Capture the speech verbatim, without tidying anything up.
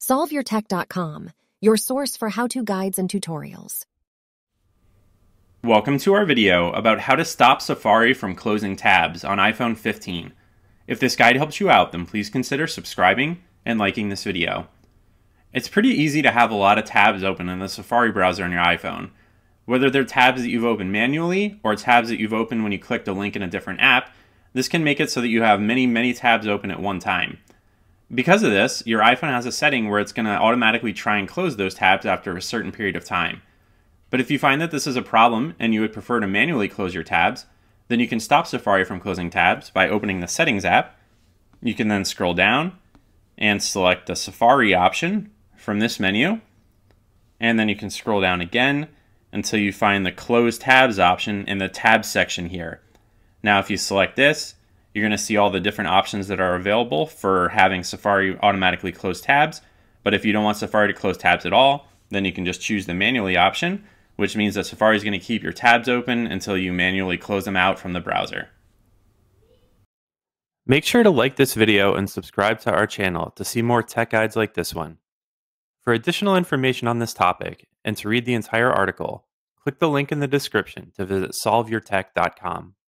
solve your tech dot com, your source for how-to guides and tutorials. Welcome to our video about how to stop Safari from closing tabs on iPhone fifteen. If this guide helps you out, then please consider subscribing and liking this video. It's pretty easy to have a lot of tabs open in the Safari browser on your iPhone. Whether they're tabs that you've opened manually or tabs that you've opened when you clicked a link in a different app, this can make it so that you have many, many tabs open at one time. Because of this, your iPhone has a setting where it's going to automatically try and close those tabs after a certain period of time. But if you find that this is a problem and you would prefer to manually close your tabs, then you can stop Safari from closing tabs by opening the Settings app. You can then scroll down and select the Safari option from this menu. And then you can scroll down again until you find the Close Tabs option in the Tabs section here. Now if you select this, you're going to see all the different options that are available for having Safari automatically close tabs. But if you don't want Safari to close tabs at all, then you can just choose the manually option, which means that Safari is going to keep your tabs open until you manually close them out from the browser. Make sure to like this video and subscribe to our channel to see more tech guides like this one. For additional information on this topic and to read the entire article, click the link in the description to visit solve your tech dot com.